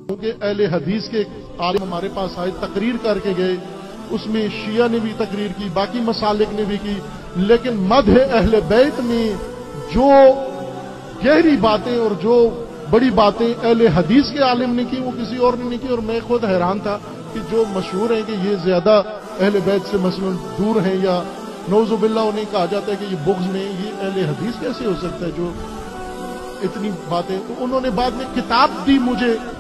क्योंकि अहले हदीस के आलिम हमारे पास आए, तकरीर करके गए, उसमें शिया ने भी तकरीर की, बाकी मसालिक ने भी की, लेकिन मदह अहले बैत में जो गहरी बातें और जो बड़ी बातें अहले हदीस के आलिम ने की वो किसी और ने नहीं की। और मैं खुद हैरान था कि जो मशहूर हैं कि ये ज्यादा अहले बैत से मसलन दूर हैं या नौजुबिल्ला उन्हें कहा जाता है कि ये बुग़्ज़ में, ये अहले हदीस कैसे हो सकता है जो इतनी बातें। तो उन्होंने बाद में किताब दी मुझे